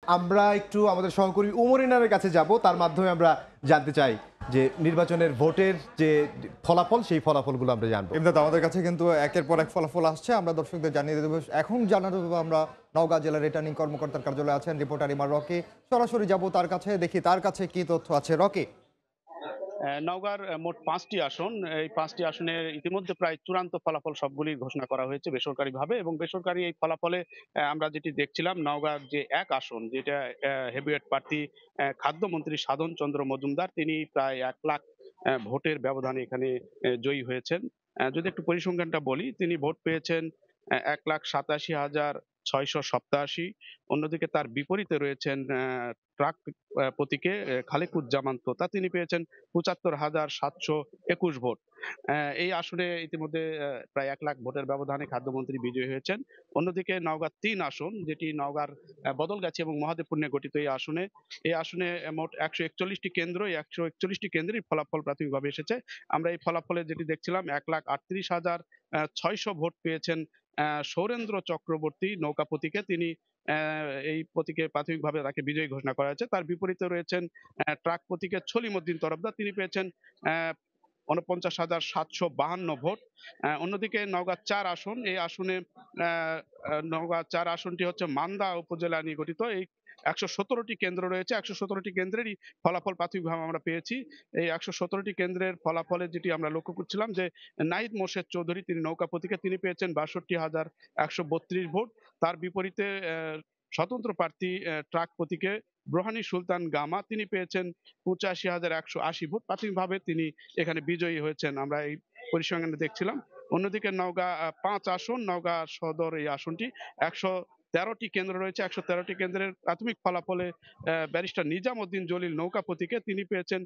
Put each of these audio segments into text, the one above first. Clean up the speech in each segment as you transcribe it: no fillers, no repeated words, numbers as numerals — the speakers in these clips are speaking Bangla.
আমরা একটু আমাদের সহকর্মী উমরিনারের কাছে যাব, তার মাধ্যমে আমরা জানতে চাই যে নির্বাচনের ভোটের যে ফলাফল, সেই ফলাফলগুলো আমরা জানবো। এমনিতে তো আমাদের কাছে কিন্তু একের পর এক ফলাফল আসছে, আমরা দর্শকদের জানিয়ে দেবো। এখন জানাতে দেবো আমরা নওগাঁ জেলার রিটার্নিং কর্মকর্তার কার্যালয়ে আছেন রিপোর্টার ইমার রকি। সরাসরি যাব তার কাছে, দেখি তার কাছে কি তথ্য আছে। রকি, নওগাঁর মোট 5টি আসন, এই 5টি আসনে ইতিমধ্যে প্রায় চূড়ান্ত ফলাফল সবগুলি ঘোষণা করা হয়েছে বেসরকারিভাবে, এবং বেসরকারি এই ফলাফলে আমরা যেটি দেখছিলাম, নওগাঁর যে এক আসন, যেটা হেভিওয়েট প্রার্থী খাদ্যমন্ত্রী সাধন চন্দ্র মজুমদার, তিনি প্রায় 1 লাখ ভোটের ব্যবধানে এখানে জয়ী হয়েছেন। যদি একটু পরিসংখ্যানটা বলি, তিনি ভোট পেয়েছেন 1,87,687। অন্যদিকে তার বিপরীতে রয়েছেন ট্রাক প্রতীকে খালেকুজ্জামান তোতা, তিনি পেয়েছেন 75,721 ভোট। এই আসনে ইতিমধ্যে প্রায় 1 লাখ ভোটের ব্যবধানে খাদ্যমন্ত্রী বিজয়ী হয়েছেন। অন্যদিকে নওগাঁ 3 আসন, যেটি নওগাঁর বদলগাছি এবং মহাদেবপুর নিয়ে গঠিত এই আসনে মোট 141টি কেন্দ্র, এই 141টি কেন্দ্রেই ফলাফল প্রাথমিকভাবে এসেছে। আমরা এই ফলাফলে যেটি দেখছিলাম, 1,38,600 ভোট পেয়েছেন সৌরেন্দ্র চক্রবর্তী নৌকা প্রতীকে, তিনি এই প্রতীকে প্রাথমিকভাবে তাকে বিজয়ী ঘোষণা করা হয়েছে। তার বিপরীতে রয়েছেন ট্রাক প্রতীকে ছলিমুদ্দিন তরফদার, তিনি পেয়েছেন 49,752 ভোট। অন্যদিকে নওগাঁ 4 আসন, এই আসনে নওগাঁ 4 আসনটি হচ্ছে মান্দা উপজেলা নিয়ে গঠিত। এই 117টি কেন্দ্র রয়েছে, 117টি কেন্দ্রেরই ফলাফল প্রাথমিকভাবে আমরা পেয়েছি। এই 117টি কেন্দ্রের ফলাফলে যেটি আমরা লক্ষ্য করছিলাম যে নাহিদ মোর্শেদ চৌধুরী, তিনি নৌকা প্রতীকে, তিনি পেয়েছেন 62,132 ভোট। তার বিপরীতে স্বতন্ত্র প্রার্থী ট্রাক প্রতীকে ব্রহানি সুলতান গামা, তিনি পেয়েছেন 85,180 ভোট। প্রাথমিকভাবে তিনি এখানে বিজয়ী হয়েছেন, আমরা এই পরিসংখ্যানে দেখছিলাম। অন্যদিকে নওগাঁ 5 আসন, নওগাঁ সদর এই আসনটি 113টি কেন্দ্র রয়েছে, 113টি কেন্দ্রের প্রাথমিক ফলাফলে ব্যারিস্টার নিজামউদ্দিন জলিল নৌকা প্রতীকে, তিনি পেয়েছেন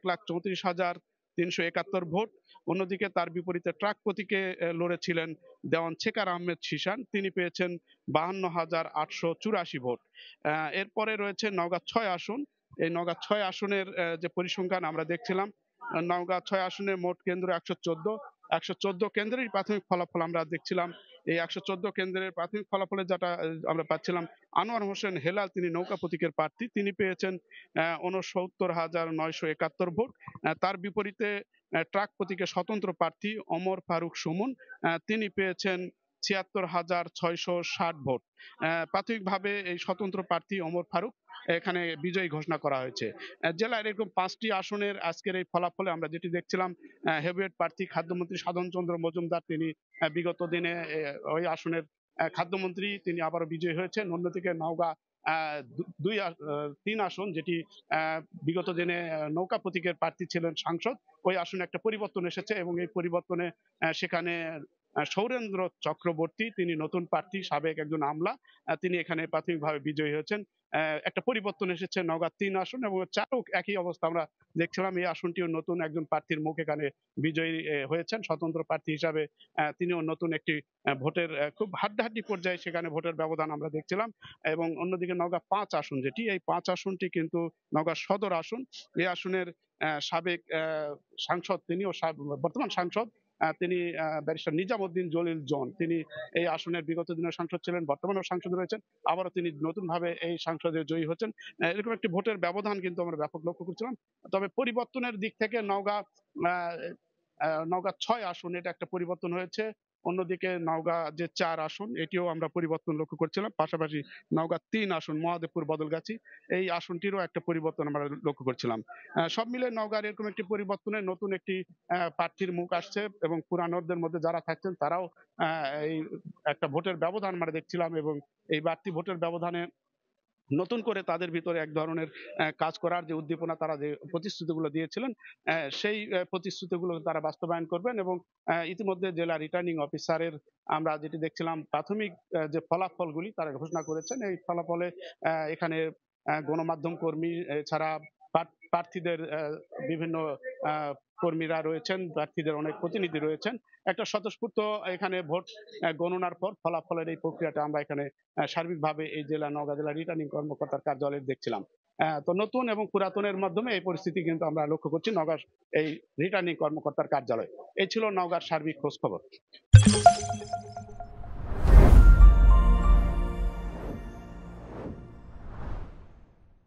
1,34,371 ভোট। অন্যদিকে তার বিপরীতে ট্রাক প্রতীকে লড়েছিলেন দেওয়ান ছেকার আহমেদ শিশান, তিনি পেয়েছেন 52,884 ভোট। এরপরে রয়েছে নওগাঁ 6 আসন। এই নওগাঁ 6 আসনের যে পরিসংখ্যান আমরা দেখছিলাম, নওগাঁ 6 আসনের মোট কেন্দ্র 114 কেন্দ্রের প্রাথমিক ফলাফল আমরা দেখছিলাম। এই 114 কেন্দ্রের প্রাথমিক ফলাফলে যেটা আমরা পাচ্ছিলাম, আনোয়ার হোসেন হেলাল, তিনি নৌকা প্রতীকের প্রার্থী, তিনি পেয়েছেন 69,971 ভোট। তার বিপরীতে ট্রাক প্রতীকের স্বতন্ত্র প্রার্থী অমর ফারুক সুমন, তিনি পেয়েছেন 76,660 ভোট। প্রাথমিকভাবে এই স্বতন্ত্র প্রার্থী অমর ফারুক এখানে বিজয়ী ঘোষণা করা হয়েছে। জেলার এরকম 5টি আসনের আজকের এই ফলাফলে আমরা যেটি দেখছিলাম, হেভিওয়েট প্রার্থী খাদ্যমন্ত্রী সাধন চন্দ্র মজুমদার, তিনি বিগত দিনে ওই আসনের খাদ্যমন্ত্রী, তিনি আবারও বিজয়ী হয়েছেন। অন্যদিকে নওগাঁ 3 আসন, যেটি বিগত দিনে নৌকা প্রতীকের প্রার্থী ছিলেন সাংসদ, ওই আসনে একটা পরিবর্তন এসেছে, এবং এই পরিবর্তনে সেখানে সৌরেন্দ্র চক্রবর্তী, তিনি নতুন প্রার্থী, সাবেক একজন আমলা, তিনি এখানে প্রাথমিকভাবে বিজয়ী হয়েছেন। একটা পরিবর্তন এসেছে নওগাঁ 3 আসন, এবং 4ও একই অবস্থা আমরা দেখছিলাম। এই আসনটিও নতুন একজন প্রার্থীর মুখ এখানে বিজয়ী হয়েছেন স্বতন্ত্র প্রার্থী হিসাবে। তিনিও নতুন একটি ভোটের খুব হাড্ডাহাড্ডি পর্যায়ে সেখানে ভোটের ব্যবধান আমরা দেখছিলাম। এবং অন্যদিকে নওগাঁ 5 আসন, যেটি এই 5 আসনটি কিন্তু নওগাঁ সদর আসন, এই আসনের সাবেক সাংসদ, তিনিও বর্তমান সাংসদ, তিনি ব্যারিস্টার নিজামউদ্দিন জলিল জন, তিনি এই আসনের বিগত দিনের সাংসদ ছিলেন, বর্তমানেও সাংসদ রয়েছেন, আবারও তিনি নতুন ভাবে এই সংসদে জয়ী হচ্ছেন। এরকম একটি ভোটের ব্যবধান কিন্তু আমরা ব্যাপক লক্ষ্য করছিলাম। তবে পরিবর্তনের দিক থেকে নওগাঁ 6 আসন, এটা একটা পরিবর্তন হয়েছে। অন্যদিকে নওগাঁ যে 4 আসন, এটিও আমরা পরিবর্তন লক্ষ্য করছিলাম। পাশাপাশি নওগাঁ 3 আসন, মহাদেবপুর বদলগাছি, এই আসনটিরও একটা পরিবর্তন আমরা লক্ষ্য করছিলাম। সব মিলে নওগাঁর এরকম একটি পরিবর্তনে নতুন একটি প্রার্থীর মুখ আসছে, এবং পুরানোদের মধ্যে যারা থাকছেন তারাও এই একটা ভোটের ব্যবধান আমরা দেখছিলাম, এবং এই বাড়তি ভোটের ব্যবধানে নতুন করে তাদের ভিতরে এক ধরনের কাজ করার যে উদ্দীপনা, তারা যে প্রতিশ্রুতিগুলো দিয়েছিলেন, সেই প্রতিশ্রুতিগুলো তারা বাস্তবায়ন করবেন। এবং ইতিমধ্যে জেলা রিটার্নিং অফিসারের আমরা যেটি দেখছিলাম, প্রাথমিক যে ফলাফলগুলি তারা ঘোষণা করেছেন, এই ফলাফলে এখানে গণমাধ্যম কর্মী ছাড়া প্রার্থীদের বিভিন্ন কর্মীরা রয়েছেন, প্রার্থীদের অনেক প্রতিনিধি রয়েছেন। একটা স্বতঃস্ফূর্ত এখানে ভোট গণনার পর ফলাফলের এই প্রক্রিয়াটা আমরা এখানে সার্বিকভাবে এই জেলা নওগাঁ জেলা রিটার্নিং কর্মকর্তার কার্যালয়ে দেখছিলাম। তো নতুন এবং পুরাতনের মাধ্যমে এই পরিস্থিতি কিন্তু আমরা লক্ষ্য করছি নওগাঁ এই রিটার্নিং কর্মকর্তার কার্যালয়। এই ছিল নওগাঁর সার্বিক খোঁজ খবর।